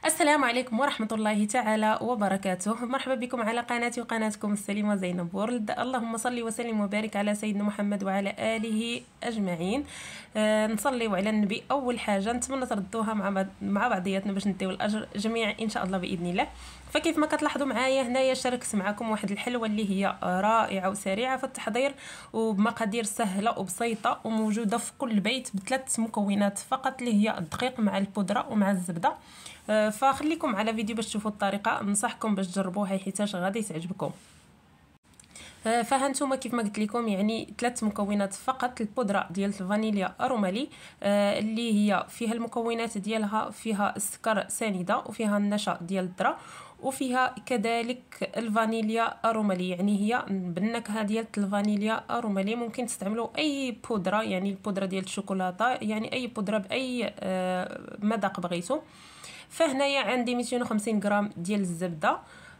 السلام عليكم ورحمة الله تعالى وبركاته. مرحبا بكم على قناتي وقناتكم السليمة زينب وورلد. اللهم صل وسلم وبارك على سيدنا محمد وعلى آله أجمعين. نصلي على النبي. أول حاجة نتمنى تردوها مع بعضياتنا باش نديو الأجر جميعا إن شاء الله بإذن الله. فكيف ما كتلاحظوا معايا هنايا شاركت معكم واحد الحلوة اللي هي رائعة وسريعة في التحضير وبمقادير سهلة وبسيطة وموجودة في كل بيت بثلاث مكونات فقط اللي هي الدقيق مع البودرة ومع الزبدة. فخليكم على فيديو باش تشوفوا الطريقه، ننصحكم باش تجربوها حيتاش غادي تعجبكم. فهانتوما كيف ما قلت لكم يعني ثلاث مكونات فقط. البودره ديال الفانيليا ارومالي اللي هي فيها المكونات ديالها، فيها السكر سنيده وفيها النشا ديال الذره وفيها كذلك الفانيليا ارومالي، يعني هي بالنكهه ديال الفانيليا ارومالي. ممكن تستعملوا اي بودره، يعني البودره ديال الشوكولاته، يعني اي بودره باي مذاق بغيتو. فهنايا عندي 250 غرام ديال الزبده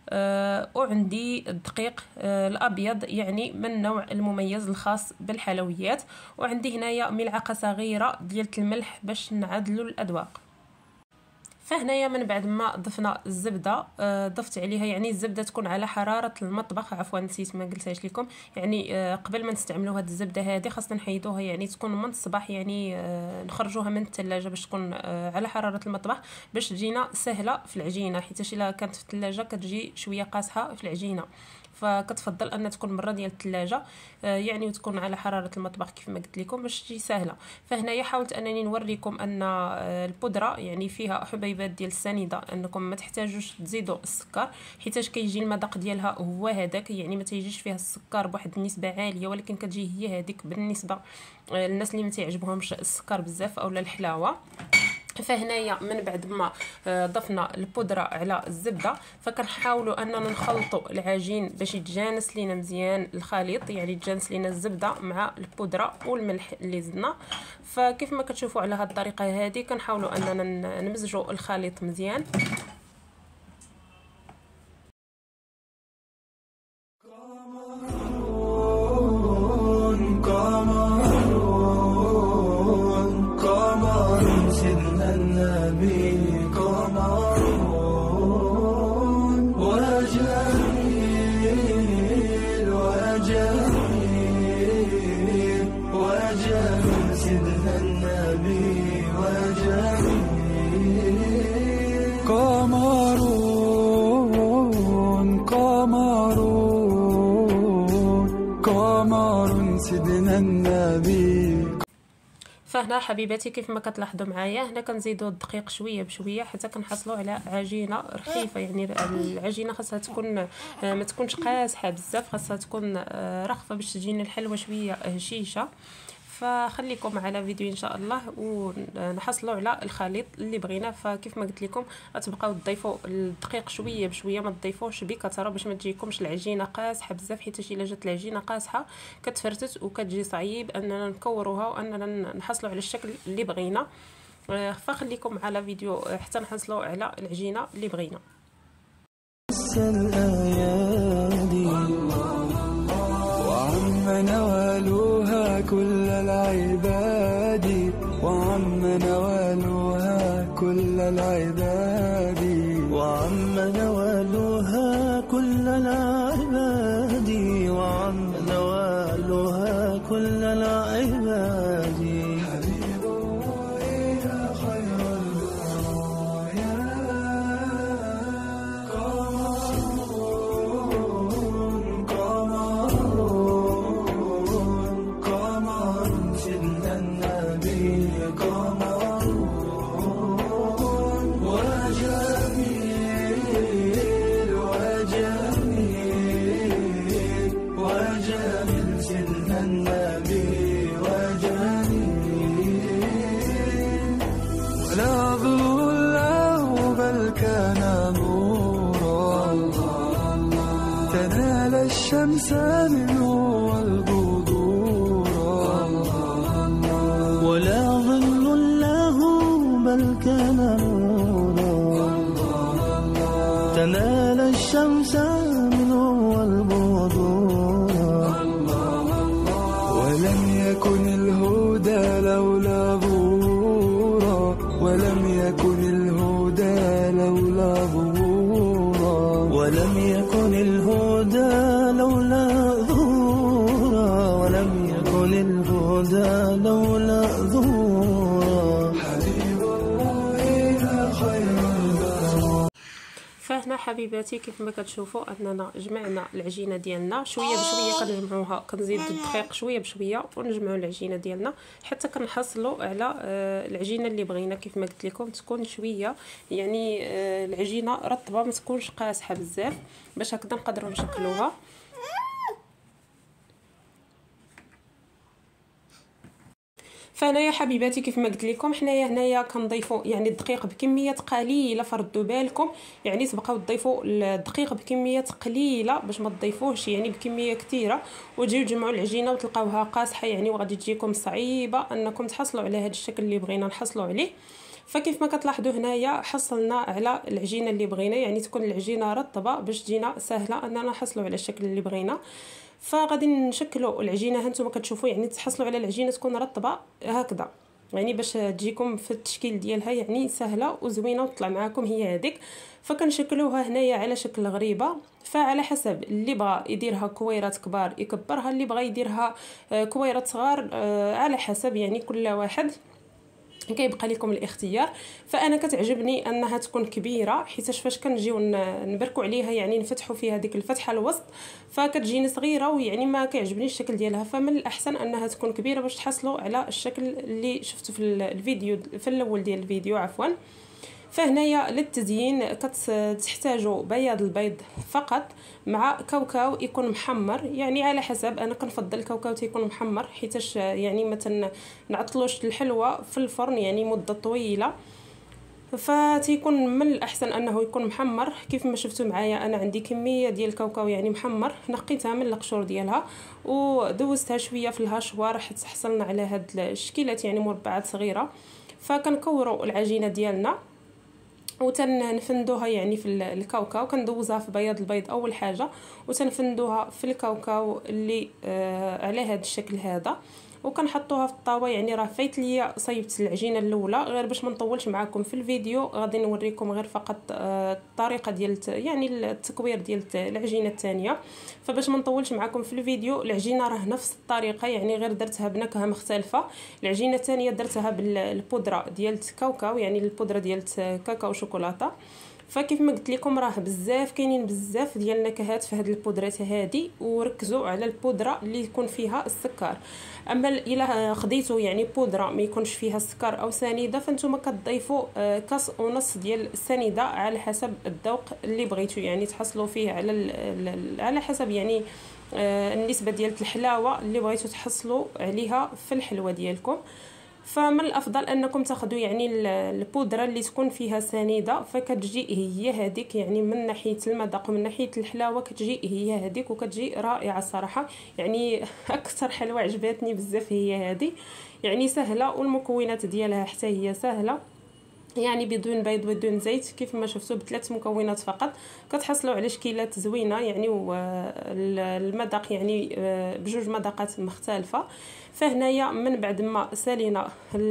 وعندي الدقيق الابيض يعني من النوع المميز الخاص بالحلويات، وعندي هنايا ملعقه صغيره ديال الملح باش نعدلوا الاذواق. فهنايا من بعد ما ضفنا الزبده ضفت عليها، يعني الزبده تكون على حراره المطبخ، عفوا نسيت ما قلتهاش لكم، يعني قبل ما نستعملوا هذه الزبده هذه خاصنا نحيدوها، يعني تكون من الصباح، يعني نخرجوها من الثلاجه باش تكون على حراره المطبخ باش تجينا سهله في العجينه، حيت الا كانت في الثلاجه كتجي شويه قاصحه في العجينه، فكتفضل ان تكون برا ديال الثلاجه يعني وتكون على حراره المطبخ كيف ما قلت لكم باش تجي سهله. فهنايا حاولت انني نوريكم ان البودره يعني فيها حبيبات ديال السنيده، انكم ما تحتاجوش تزيدوا السكر حيتاش كيجي المذاق ديالها هو هذاك، يعني ما تيجيش فيها السكر بواحد النسبه عاليه، ولكن كتجي هي هذيك بالنسبه للناس اللي ما تيعجبهمش السكر بزاف اولا الحلاوه. فهنايا من بعد ما ضفنا البودره على الزبده فكنحاولوا اننا نخلطوا العجين باش يتجانس لينا مزيان الخليط، يعني يتجانس لينا الزبده مع البودره والملح اللي زدنا. فكيف ما كتشوفوا على هذه الطريقه هذه كنحاولوا اننا نمزجوا الخليط مزيان. فهنا حبيباتي كيف ما كتلاحظوا معايا هنا كنزيدوا الدقيق شويه بشويه حتى كنحصلوا على عجينه رخيفه، يعني العجينه خاصها تكون ما تكونش قاصحه بزاف، خاصها تكون رخفه باش تجينا الحلوه شويه هشيشه. فخليكم على فيديو ان شاء الله ونحصلوا على الخليط اللي بغينا. فكيف ما قلت لكم غتبقاو تضيفوا الدقيق شويه بشويه، ما تضيفوش بكثره باش ما تجيكمش العجينه قاصحه بزاف، حيت الا جات العجينه قاصحه كتفرتت وكتجي صعيب اننا نكوروها واننا نحصلوا على الشكل اللي بغينا. فخليكم على فيديو حتى نحصلوا على العجينه اللي بغينا. نوالوها كل العباد وعم نوالوها كل العباد وعم نوالوها كل العباد وعم نوالوها كل العباد. تنال الشمس منه والبذور ولا ظل له بل كان نورا. تنال الشمس منه والبذور ولم يكن الهدى لولا ظهورا ولم يكن الهدى لولا ولم يكن الهدى لولا ظهورا، ولم يكن الهدى لولا ظهورا. حبيب الله يا خير البشر. فهنا حبيباتي كيف ما كتشوفوا اننا جمعنا العجينه ديالنا شويه بشويه، كنجمعوها كنزيدوا الدقيق شويه بشويه ونجمعوا العجينه ديالنا حتى كنحصلوا على العجينه اللي بغينا. كيف ما قلت لكم تكون شويه يعني العجينه رطبه، ما تكونش قاصحه بزاف باش هكذا نقدروا نشكلوها. فهنايا حبيباتي كيف ما قلت لكم حنايا هنايا كنضيفوا يعني الدقيق بكميات قليله، فردوا بالكم يعني تبقاو تضيفوا الدقيق بكميات قليله باش ما تضيفوهش يعني بكميه كثيره وتجيو تجمعوا العجينه وتلقاوها قاصحه يعني، وغادي تجيكم صعيبه انكم تحصلوا على هذا الشكل اللي بغينا نحصلوا عليه. فكيف ما كتلاحظوا هنايا حصلنا على العجينه اللي بغينا، يعني تكون العجينه رطبه باش تجينا سهله اننا نحصلوا على الشكل اللي بغينا. فغادي نشكلوا العجينه، هانتوما كتشوفوا يعني تحصلوا على العجينه تكون رطبه هكذا يعني باش تجيكم في التشكيل ديالها يعني سهله وزوينه وتطلع معاكم هي هذيك. فكنشكلوها هنايا على شكل غريبه، فعلى حسب اللي بغى يديرها كويرات كبار يكبرها، اللي بغى يديرها كويرات صغار على حسب يعني كل واحد كيبقى لكم الاختيار. فانا كتعجبني انها تكون كبيره حيتاش فاش كنجيو نبركوا عليها يعني نفتحوا فيها ديك الفتحه الوسط فكتجيني صغيره ويعني ما كيعجبنيش الشكل ديالها. فمن الاحسن انها تكون كبيره باش تحصلوا على الشكل اللي شفتوا في الفيديو في الاول ديال الفيديو عفوا. فهنايا للتزيين كتحتاجوا بياض البيض فقط مع كاوكاو يكون محمر، يعني على حسب، انا كنفضل الكاوكاو تيكون محمر حيتاش يعني ما نعطلوش الحلوى في الفرن يعني مده طويله، فتيكون من الاحسن انه يكون محمر. كيف ما شفتوا معايا انا عندي كميه ديال الكاوكاو يعني محمر، نقيتها من القشور ديالها ودوزتها شويه في الهاشوار حتى حصلنا على هاد الشكيلات يعني مربعات صغيره. فكنكوروا العجينه ديالنا وتنفندوها يعني في الكاوكاو، كندوزها في بياض البيض اول حاجه وتنفندوها في الكاوكاو اللي على هذا الشكل هذا، وكنحطوها في الطاوه. يعني راه فايت ليا صيبت العجينه الاولى غير باش ما نطولش معكم في الفيديو، غادي نوريكم غير فقط الطريقه ديال يعني التكوير ديال العجينه الثانيه. فباش ما نطولش معكم في الفيديو، العجينه راه نفس الطريقه يعني غير درتها بنكهه مختلفه. العجينه الثانيه درتها بالبودره ديال الكاوكاو يعني البودره ديال كاكاو شوكولاته. فكيف ما قلت لكم راه بزاف كاينين بزاف ديال النكهات في هذه البودرات هذه، وركزوا على البودره اللي يكون فيها السكر. اما الا خديتوا يعني بودره ما يكونش فيها السكر او سنيده فانتم كتضيفوا كاس ونص ديال السنيده على حسب الذوق اللي بغيتوا يعني تحصلوا فيه على حسب يعني النسبه ديال الحلاوه اللي بغيتوا تحصلوا عليها في الحلوه ديالكم. فمن الافضل انكم تاخذوا يعني البودره اللي تكون فيها سنيده، فكتجي هي هذيك يعني من ناحيه المذاق ومن ناحيه الحلاوه كتجي هي هذيك وكتجي رائعه الصراحه. يعني اكثر حلوه عجبتني بزاف هي هذه، يعني سهله والمكونات ديالها حتى هي سهله، يعني بدون بيض بدون زيت كيف ما شفتوا بثلاث مكونات فقط كتحصلوا على شكيلات زوينه يعني والمذاق يعني بجوج مذاقات مختلفه. فهنايا من بعد ما سالينا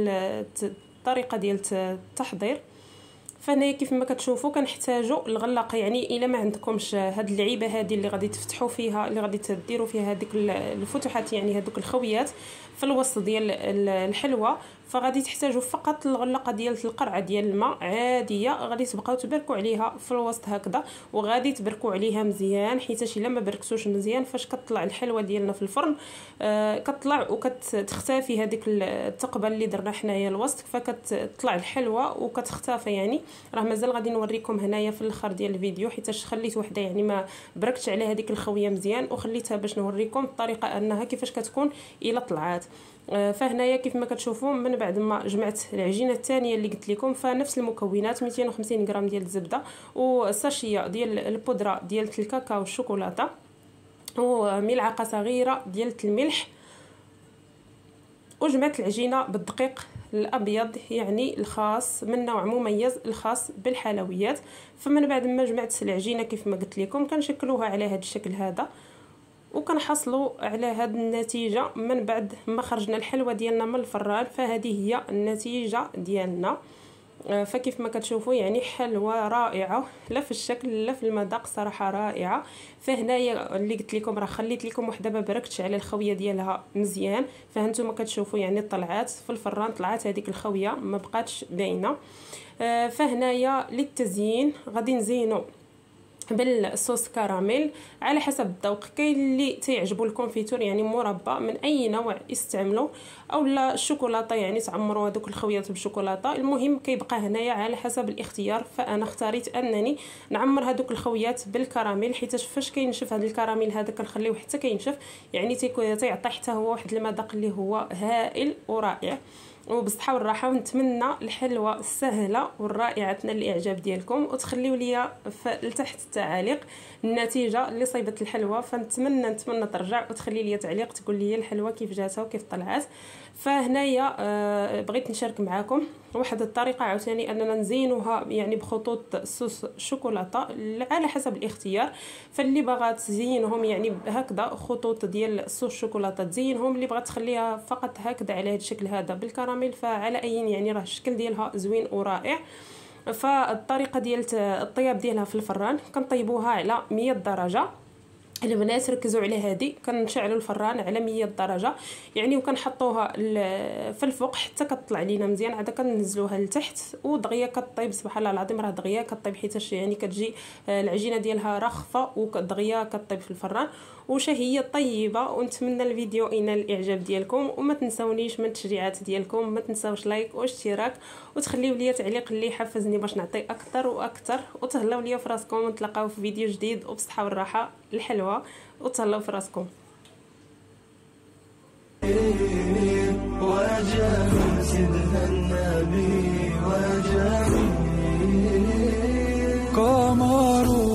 الطريقه ديال التحضير، فهنايا كيف ما كتشوفوا كنحتاجوا الغلاقه. يعني الا ما عندكمش هاد اللعيبه هذه اللي غادي تفتحوا فيها اللي غادي تديروا فيها هذيك الفتحات يعني هذوك الخويات في الوسط ديال الحلوه، فغادي تحتاجوا فقط الغلاقه ديال القرعه ديال الماء عاديه، غادي تبقاو تبركوا عليها في الوسط هكذا وغادي تبركوا عليها مزيان، حيتاش الا ما بركتوش مزيان فاش كتطلع الحلوه ديالنا في الفرن كتطلع وكتختفي هذيك الثقبه اللي درنا حنايا الوسط، فكتطلع الحلوه وكتختفى. يعني راه مازال غادي نوريكم هنايا في الاخر ديال الفيديو حيتاش خليت وحده يعني ما بركتش على هذيك الخويه مزيان وخليتها باش نوريكم الطريقه انها كيفاش كتكون الا طلعات. فهنايا كيف ما كتشوفوا من بعد ما جمعت العجينه الثانيه اللي قلت لكم، فنفس المكونات 250 غرام ديال الزبده وساشيه ديال البودره ديال الكاكاو والشوكولاته وملعقه صغيره ديال الملح، وجمعت العجينه بالدقيق الابيض يعني الخاص من نوع مميز الخاص بالحلويات. فمن بعد ما جمعت العجينه كيف ما قلت لكم كنشكلوها على هذا الشكل هذا وكنحصلوا على هذه النتيجه من بعد ما خرجنا الحلوه ديالنا من الفران. فهذه هي النتيجه ديالنا. فكيف ما كتشوفوا يعني حلوه رائعه، لا في الشكل لا في المذاق، صراحه رائعه. فهنايا اللي قلت لكم راه خليت لكم واحده ما بركتش على الخويه ديالها مزيان، فهانتوما كتشوفوا يعني طلعات في الفران، طلعات هذيك الخويه ما بقاتش باينه. فهنايا للتزيين غادي نزينوا بالصوص كراميل على حسب الذوق. كاين اللي تيعجبوا الكونفيتور يعني مربى من اي نوع يستعملوا، اولا الشوكولاته يعني تعمروا هذوك الخويات بالشوكولاته. المهم كيبقى هنايا على حسب الاختيار. فانا اختاريت انني نعمر هذوك الخويات بالكراميل، حيت فاش كينشف هذا الكراميل هذا كنخليوه حتى كينشف، يعني تيعطي حتى هو واحد المذاق اللي هو هائل ورائع. وبالصحه والراحه، ونتمنى الحلوه السهله والرائعه تنال الاعجاب ديالكم، وتخليوا لي لتحت التعاليق النتيجه اللي صيبت الحلوه. فنتمنى ترجع وتخلي لي تعليق تقول لي الحلوه كيف جاتها وكيف طلعت. فهنايا بغيت نشارك معكم واحد الطريقه عاوتاني اننا نزينوها يعني بخطوط صوص شوكولاته على حسب الاختيار. فاللي باغا تزينهم يعني هكذا خطوط ديال صوص شوكولاته تزينهم، اللي بغات تخليها فقط هكذا على هذا الشكل هذا بالكراميل فعلى اي يعني راه الشكل ديالها زوين ورائع. فالطريقه ديال الطياب ديالها في الفران كنطيبوها على 100 درجه. البنات ركزوا على هذه، كنشعلوا الفران على 100 درجه يعني، وكنحطوها في الفوق حتى كتطلع لينا مزيان، عاد كننزلوها لتحت ودغيا كطيب. سبحان الله العظيم راه دغيا كطيب، حيتاش يعني كتجي العجينه ديالها رخفه ودغيا كطيب في الفران وشهيه طيبه. ونتمنى الفيديو ينال الاعجاب ديالكم، وما تنساونيش من التشجيعات ديالكم، ما تنساوش لايك واشتراك، وتخليوا لي تعليق اللي يحفزني باش نعطي اكثر واكثر. وتهلاو لي في راسكم، ونتلاقاو في فيديو جديد وبصحه والراحه الحلوه، وتهلاو في راسكم. وجه سيدنا النبي وجه قمر